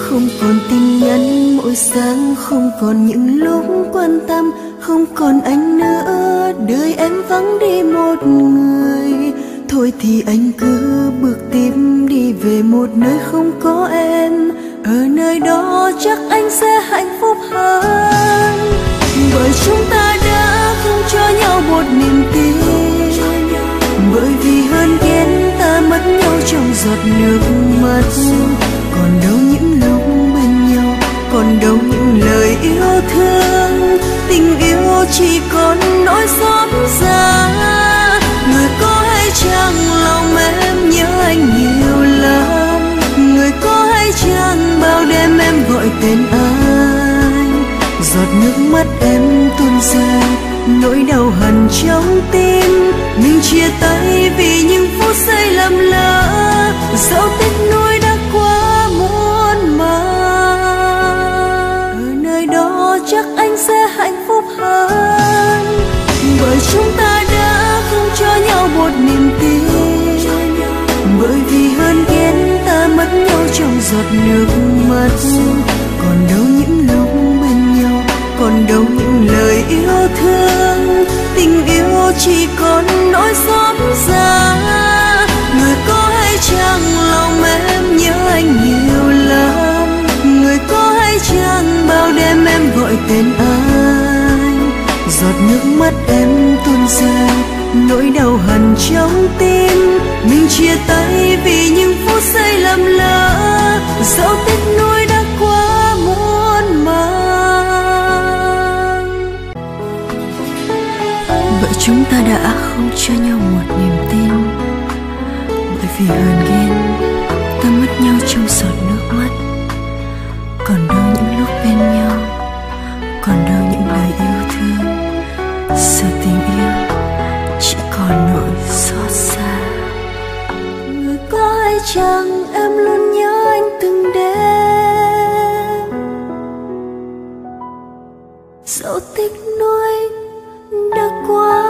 Không còn tin nhắn mỗi sáng, không còn những lúc quan tâm, không còn anh nữa, đời em vắng đi một người. Thôi thì anh cứ bước tiếp đi về một nơi không có em, ở nơi đó chắc anh sẽ hạnh phúc hơn. Bởi chúng ta đã không cho nhau một niềm tin, bởi vì hơn ghen ta mất nhau trong giọt nước mắt. Còn đâu những lúc bên nhau, còn đâu những lời yêu thương, tình yêu chỉ còn nỗi xót xa. Người có hay chăng lòng em nhớ anh nhiều lắm, người có hay chăng bao đêm em gọi tên anh. Giọt nước mắt em tuôn rơi, nỗi đau hằn trong tim. Mình chia tay vì những phút giây lầm lỡ, dẫu tiếc nuối đã quá muôn màng. Ở nơi đó chắc anh sẽ hạnh phúc hơn, bởi chúng ta đã không cho nhau một niềm tin. Bởi vì hơn ghen ta mất nhau trong giọt nước mắt. Còn đâu những lúc bên nhau, còn đâu những lời yêu thương, tình yêu chỉ còn nỗi xót xa. Người có hay chăng lòng em nhớ anh nhiều lắm, người có hay chăng bao đêm em gọi tên anh. Giọt nước mắt em tuôn rơi, nỗi đau hằn trong tim. Mình chia tay vì những phút giây lầm lỡ, dẫu tiếc nuối đã quá muôn màng. Bởi chúng ta đã không cho nhau một niềm tin, bởi vì hờn ghen ta mất nhau trong giọt nước mắt. Còn đâu những lúc bên nhau, còn đâu những lời yêu thương, giờ tình yêu chỉ còn nỗi xót xa. Người có hay chăng em luôn nhớ anh từng đêm, dẫu tiếc nuối đã qua